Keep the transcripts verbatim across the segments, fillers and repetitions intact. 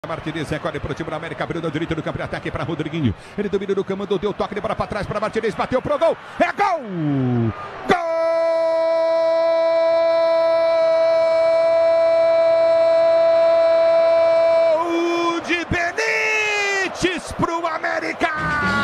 Martinez recolhe para o time da América, abriu da direita do campo de ataque para Rodriguinho. Ele domina no comando, deu toque de bola para trás para Martinez, bateu pro gol. É gol! Gol de Benítez pro América!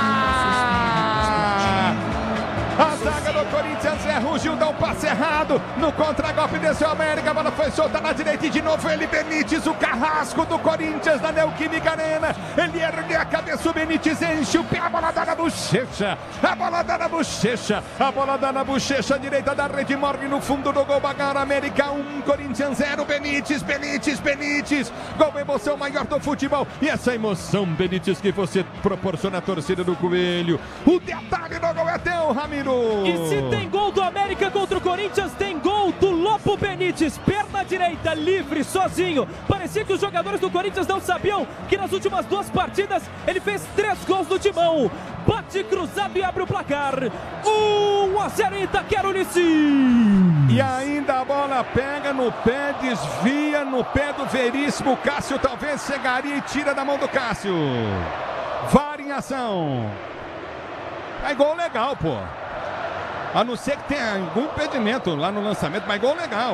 A zaga do Corinthians erra, o Gil dá um passe errado. No contra-golpe desceu o América, a bola foi solta na direita e de novo ele, Benítez, o carrasco do Corinthians na Neoquímica Arena. Ele ergue a cabeça, o Benítez enche o pé, a bola dá na bochecha. A bola dá na bochecha, a bola dá na bochecha, direita da rede, morre no fundo do gol. Bagara, América um, Corinthians zero. Benítez, Benítez, Benítez. Gol, emoção maior do futebol. E essa emoção, Benítez, que você proporciona à torcida do Coelho. O detalhe do gol é teu, Ramiro. E se tem gol do América contra o Corinthians, tem gol do Lopo Benítez, perna direita, livre, sozinho. Parecia que os jogadores do Corinthians não sabiam que nas últimas duas partidas ele fez três gols no timão. Bate cruzado e abre o placar. um a zero em Itaquera Unici. E ainda a bola pega no pé, desvia no pé do Veríssimo. O Cássio talvez chegaria e tira da mão do Cássio. V A R em ação. É gol legal, pô. A não ser que tenha algum impedimento lá no lançamento, mas gol legal.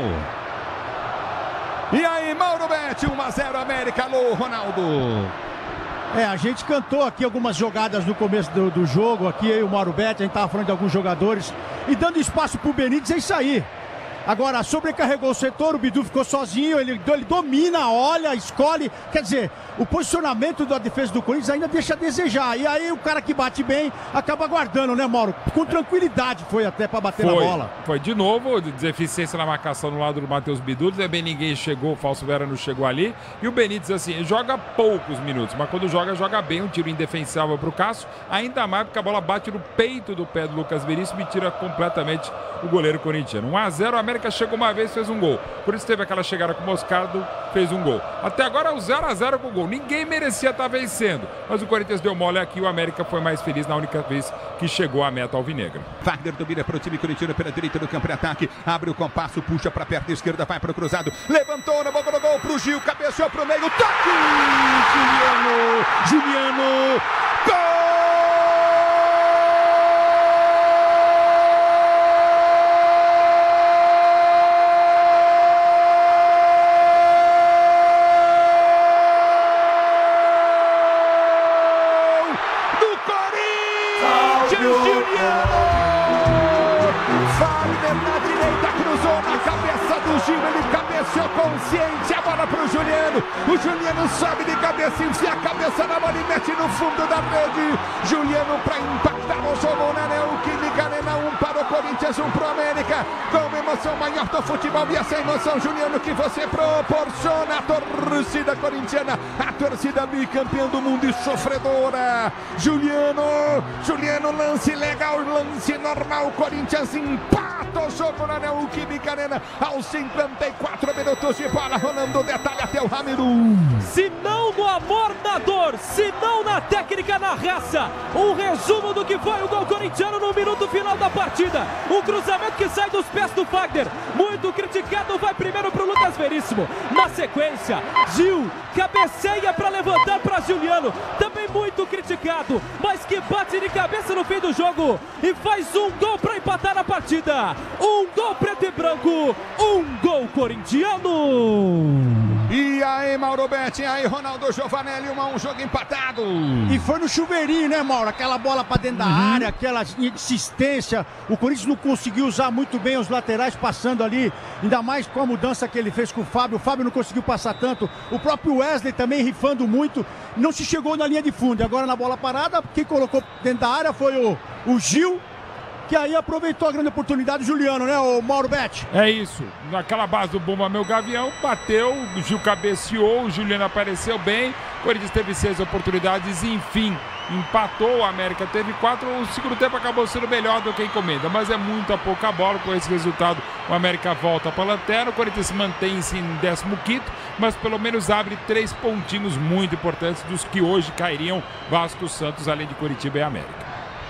E aí, Mauro Betti, um a zero América, alô, Ronaldo. É, a gente cantou aqui algumas jogadas no começo do, do jogo, aqui eu e o Mauro Betti, a gente tava falando de alguns jogadores, e dando espaço pro Benítez, é isso aí. Agora, sobrecarregou o setor, o Bidu ficou sozinho, ele, ele domina, olha, escolhe. Quer dizer, o posicionamento da defesa do Corinthians ainda deixa a desejar. E aí o cara que bate bem acaba guardando, né, Mauro? Com tranquilidade foi até para bater foi, na bola. Foi de novo, deficiência na marcação no lado do Matheus Bidu. Também ninguém chegou, o Falso Vera não chegou ali. E o Benítez, assim, joga poucos minutos, mas quando joga, joga bem. Um tiro indefensável para o Cássio. Ainda mais porque a bola bate no peito do pé do Lucas Veríssimo e tira completamente o goleiro corintiano. um a zero, a América chegou uma vez, fez um gol. Por isso teve aquela chegada com o Moscardo, fez um gol. Até agora é o zero a zero com o gol. Ninguém merecia estar vencendo. Mas o Corinthians deu mole aqui, o América foi mais feliz na única vez que chegou à meta alvinegra. Wagner domina para o time corintiano pela direita do campo de ataque. Abre o compasso, puxa para a perna esquerda, vai para o cruzado. Levantou na boca do gol pro Gil, cabeceou pro meio. Toque! Juliano! Juliano! Gol! Juliano! Wagner na direita, cruzou na cabeça do Gil, ele cabeceou consciente, a bola pro Juliano. O Juliano sobe de cabeça, enfia a cabeça na bola e mete no fundo da rede. Juliano para impactar o jogo na Neoquímica Arena, um para o Corinthians, um pro América. Com emoção maior do futebol e essa emoção, Juliano, que você proporciona à torcida corintiana, a torcida bicampeã do mundo e sofredora. Juliano, Juliano, lance legal, lance normal, Corinthians empata o jogo na Neoquímica Arena aos cinquenta e quatro minutos de bola rolando, o detalhe até o Ramiro. Se não no amor, na dor, se não na técnica, na raça. Um resumo do que foi o gol corintiano no minuto final da partida. Um cruzamento que sai dos pés do Wagner, muito criticado, vai primeiro pro Lucas Veríssimo. Na sequência, Gil cabeceia para levantar para Juliano, também muito criticado, mas que bate de cabeça no fim do jogo e faz um gol para empatar a partida. Um gol preto e branco, um gol corintiano. E aí, Mauro Betti, aí, Ronaldo Giovanelli, um, um jogo empatado. E foi no chuveirinho, né, Mauro? Aquela bola para dentro da uhum. área, aquela insistência. O Corinthians não conseguiu usar muito bem os laterais passando ali, ainda mais com a mudança que ele fez com o Fábio. O Fábio não conseguiu passar tanto. O próprio Wesley também rifando muito. Não se chegou na linha de fundo. E agora na bola parada, quem colocou dentro da área foi o, o Gil, que aí aproveitou a grande oportunidade, Juliano, né, o Mauro Betti? É isso, naquela base do Bomba Meu Gavião, bateu, o Gil cabeceou, o Juliano apareceu bem, o Corinthians teve seis oportunidades e, enfim, empatou, o América teve quatro, o segundo tempo acabou sendo melhor do que a encomenda, mas é muita pouca bola. Com esse resultado, o América volta para a lanterna, o Corinthians mantém-se em décimo quinto, mas pelo menos abre três pontinhos muito importantes dos que hoje cairiam Vasco, Santos, além de Curitiba e América.